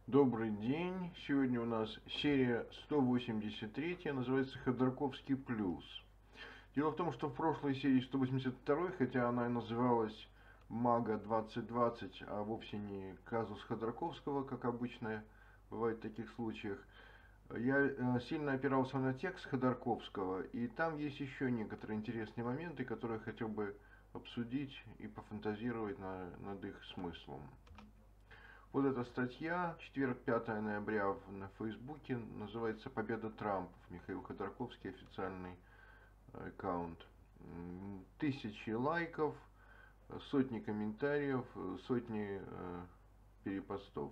Добрый день. Сегодня у нас серия 183, называется «Ходорковский плюс». Дело в том, что в прошлой серии 182, хотя она и называлась «Мага 2020», а вовсе не казус Ходорковского, как обычно бывает в таких случаях, я сильно опирался на текст Ходорковского, и там есть еще некоторые интересные моменты, которые я хотел бы обсудить и пофантазировать над их смыслом. Вот эта статья, четверг, 5 ноября на Фейсбуке, называется «Победа Трампа». Михаил Ходорковский, официальный аккаунт. Тысячи лайков, сотни комментариев, сотни перепостов.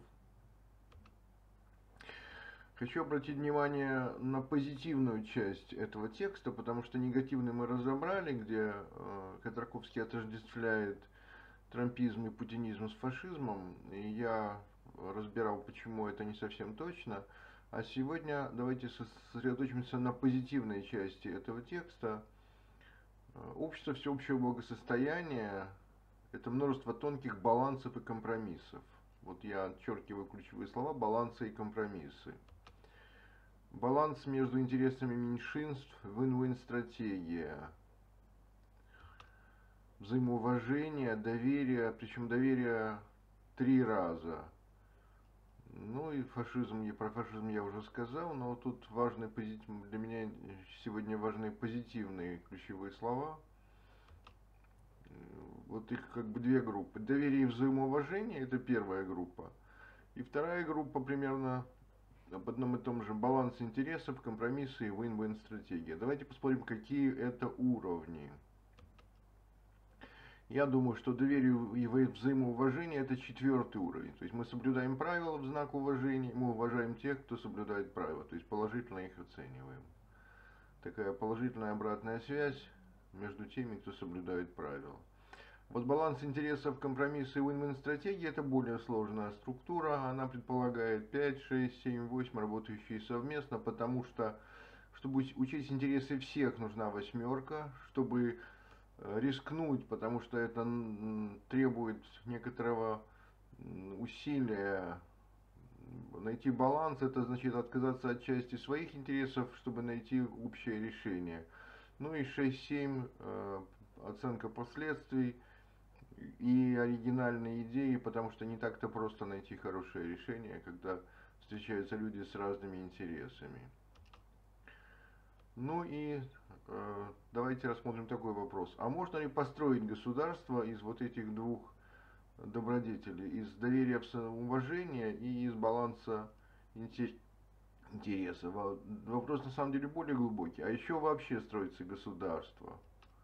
Хочу обратить внимание на позитивную часть этого текста, потому что негативный мы разобрали, где Ходорковский отождествляет трампизм и путинизм с фашизмом, и я разбирал, почему это не совсем точно. А сегодня давайте сосредоточимся на позитивной части этого текста. Общество всеобщего благосостояния – это множество тонких балансов и компромиссов. Вот я отчеркиваю ключевые слова: балансы и компромиссы. Баланс между интересами меньшинств, win-win стратегия. Взаимоуважение, доверие, причем доверие 3 раза. Ну и фашизм, и про фашизм я уже сказал, но тут важные для меня сегодня важны позитивные ключевые слова. Вот их как бы две группы. Доверие и взаимоуважение – это первая группа. И вторая группа примерно об одном и том же: баланс интересов, компромиссы и win-win стратегия. Давайте посмотрим, какие это уровни. Я думаю, что доверие и взаимоуважение – это 4-й уровень. То есть мы соблюдаем правила в знак уважения, мы уважаем тех, кто соблюдает правила, то есть положительно их оцениваем. Такая положительная обратная связь между теми, кто соблюдает правила. Вот баланс интересов, компромиссы и win-win стратегии – это более сложная структура. Она предполагает 5, 6, 7, 8 работающие совместно, потому что, чтобы учесть интересы всех, нужна восьмерка. Чтобы рискнуть, потому что это требует некоторого усилия. Найти баланс – это значит отказаться от части своих интересов, чтобы найти общее решение. Ну и 6-7 оценка последствий и оригинальные идеи, потому что не так-то просто найти хорошее решение, когда встречаются люди с разными интересами. Ну и давайте рассмотрим такой вопрос. А можно ли построить государство из вот этих двух добродетелей? Из доверия, уважения и из баланса интересов? Вопрос на самом деле более глубокий. А еще вообще строится государство?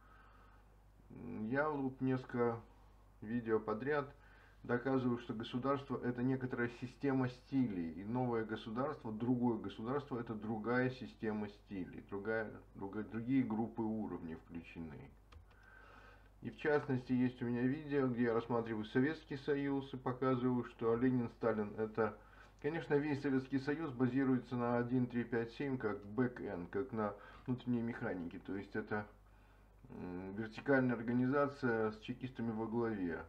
Я вот несколько видео подряд доказываю, что государство – это некоторая система стилей, и новое государство, другое государство – это другая система стилей, другие группы уровней включены. И в частности, есть у меня видео, где я рассматриваю Советский Союз и показываю, что Ленин, Сталин – это… Конечно, весь Советский Союз базируется на 1, 3, 5, 7 как бэк-энд, как на внутренней механике, то есть это вертикальная организация с чекистами во главе.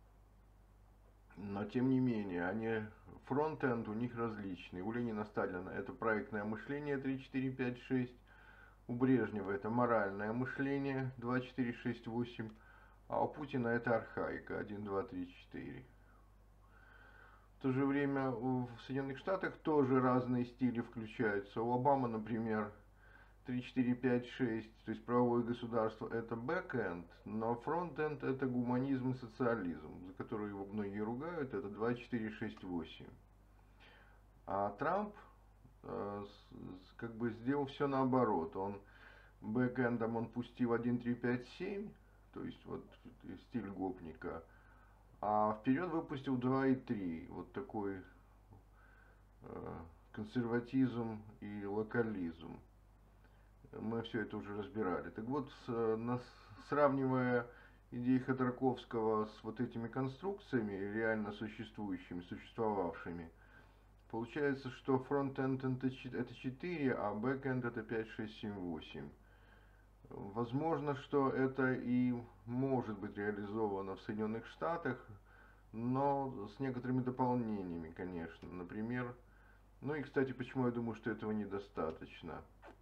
Но тем не менее, фронт-энд у них различный. У Ленина, Сталина это проектное мышление 3, 4, 5, 6. У Брежнева это моральное мышление 2, 4, 6, 8. А у Путина это архаика 1, 2, 3, 4. В то же время в Соединенных Штатах тоже разные стили включаются. У Обамы, например, 3, 4, 5, 6, то есть правовое государство – это бэк-энд, но фронт-энд – это гуманизм и социализм, за который его многие ругают, это 2, 4, 6, 8. А Трамп как бы сделал все наоборот. Он бэк-эндом он пустил 1, 3, 5, 7, то есть вот стиль гопника, а вперед выпустил 2 и 3, вот такой консерватизм и локализм. Мы все это уже разбирали. Так вот, сравнивая идеи Ходорковского с вот этими конструкциями, реально существующими, существовавшими, получается, что фронт-энд это 4, а бэк-энд это 5, 6, 7, 8. Возможно, что это и может быть реализовано в Соединенных Штатах, но с некоторыми дополнениями, конечно. Например, ну и, кстати, почему я думаю, что этого недостаточно.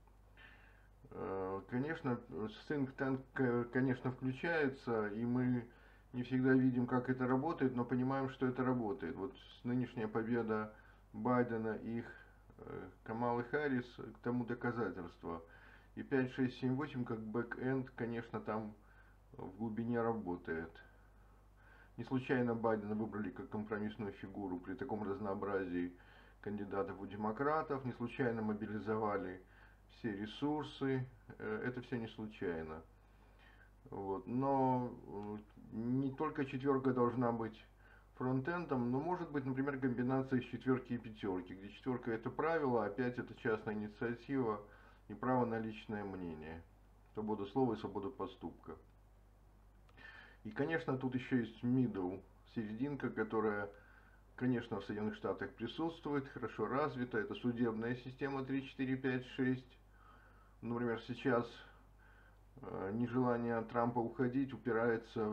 Конечно, Think Tank, конечно, включается, и мы не всегда видим, как это работает, но понимаем, что это работает. Вот нынешняя победа Байдена и Камалы Харрис к тому доказательство. И 5, 6, 7, 8 как бэк-энд, конечно, там в глубине работает. Не случайно Байдена выбрали как компромиссную фигуру при таком разнообразии кандидатов у демократов, не случайно мобилизовали все ресурсы, это все не случайно. Вот. Но не только четверка должна быть фронтендом, но может быть, например, комбинация из четверки и пятерки, где четверка это правило, а 5 это частная инициатива и право на личное мнение, свобода слова и свобода поступка. И, конечно, тут еще есть middle, серединка, которая, конечно, в Соединенных Штатах присутствует, хорошо развита. Это судебная система 3, 4, 5, 6. Например, сейчас нежелание Трампа уходить упирается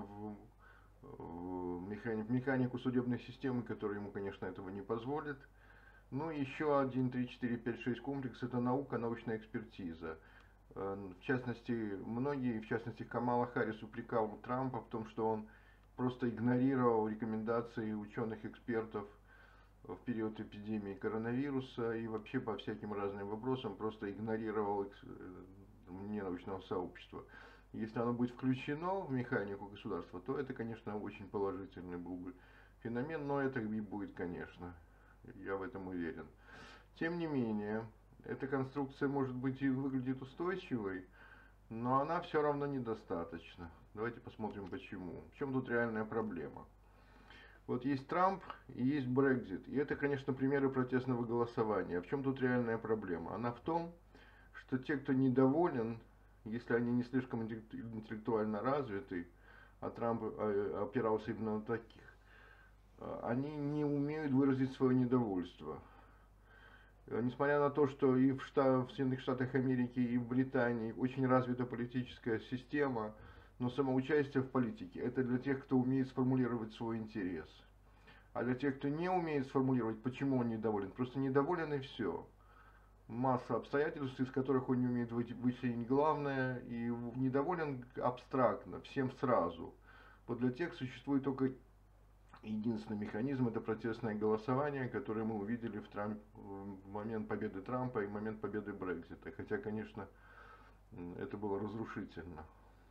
в механику судебной системы, которая ему, конечно, этого не позволит. Ну, еще 1, 3, 4, 5, 6 комплекс – это наука, научная экспертиза. В частности, многие, в частности Камала Харрис, упрекал Трампа в том, что он просто игнорировал рекомендации ученых-экспертов в период эпидемии коронавируса и вообще по всяким разным вопросам просто игнорировал мнение научного сообщества. Если оно будет включено в механику государства, то это, конечно, очень положительный был бы феномен, но это и будет, конечно, я в этом уверен. Тем не менее, эта конструкция, может быть, и выглядит устойчивой, но она все равно недостаточна. Давайте посмотрим почему. В чем тут реальная проблема? Вот есть Трамп и есть Брексит. И это, конечно, примеры протестного голосования. А в чем тут реальная проблема? Она в том, что те, кто недоволен, если они не слишком интеллектуально развиты, а Трамп опирался именно на таких, они не умеют выразить свое недовольство. Несмотря на то, что и в Соединенных Штатах Америки, и в Британии очень развита политическая система, но самоучастие в политике – это для тех, кто умеет сформулировать свой интерес. А для тех, кто не умеет сформулировать, почему он недоволен, просто недоволен и все. Масса обстоятельств, из которых он не умеет вычленить главное, и недоволен абстрактно, всем сразу. Вот для тех существует только единственный механизм – это протестное голосование, которое мы увидели в момент победы Трампа и в момент победы Брексита. Хотя, конечно, это было разрушительно.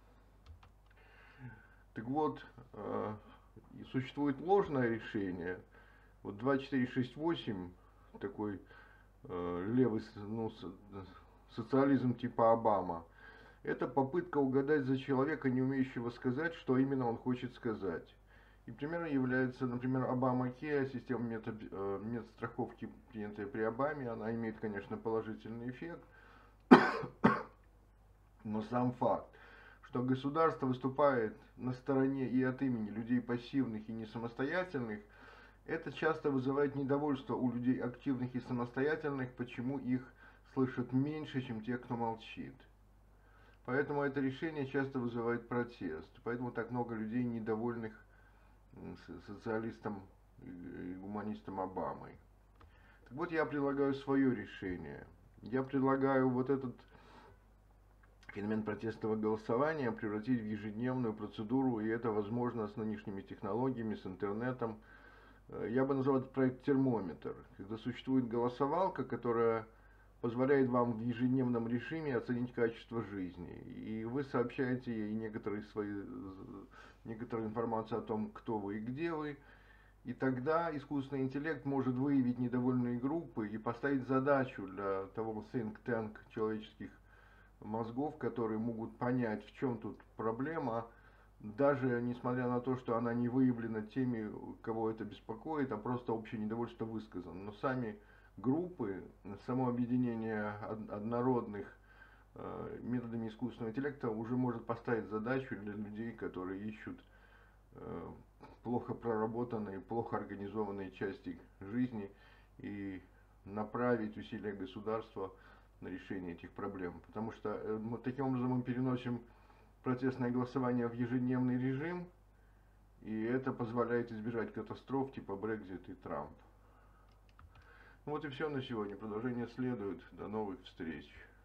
Так вот, существует ложное решение. Вот 2468, такой левый, ну, социализм типа Обама, это попытка угадать за человека, не умеющего сказать, что именно он хочет сказать. И примером является, например, Обама-Кея, система медстраховки, принятая при Обаме. Она имеет, конечно, положительный эффект, но сам факт, что государство выступает на стороне и от имени людей пассивных и не самостоятельных, это часто вызывает недовольство у людей активных и самостоятельных, почему их слышат меньше, чем тех, кто молчит. Поэтому это решение часто вызывает протест. Поэтому так много людей недовольных социалистом и гуманистом Обамой. Так вот, я предлагаю свое решение. Я предлагаю вот этот феномен протестного голосования превратить в ежедневную процедуру, и это возможно с нынешними технологиями, с интернетом. Я бы назвал этот проект термометр, когда существует голосовалка, которая позволяет вам в ежедневном режиме оценить качество жизни. И вы сообщаете ей некоторую информацию о том, кто вы и где вы. И тогда искусственный интеллект может выявить недовольные группы и поставить задачу для того think tank человеческих мозгов, которые могут понять, в чем тут проблема, даже несмотря на то, что она не выявлена теми, кого это беспокоит, а просто общее недовольство высказано. Но сами группы, само объединение однородных методами искусственного интеллекта уже может поставить задачу для людей, которые ищут плохо проработанные, плохо организованные части жизни и направить усилия государства на решение этих проблем. Потому что таким образом мы переносим протестное голосование в ежедневный режим, И это позволяет избежать катастроф типа Brexit и Трамп. Вот и все на сегодня. Продолжение следует. До новых встреч.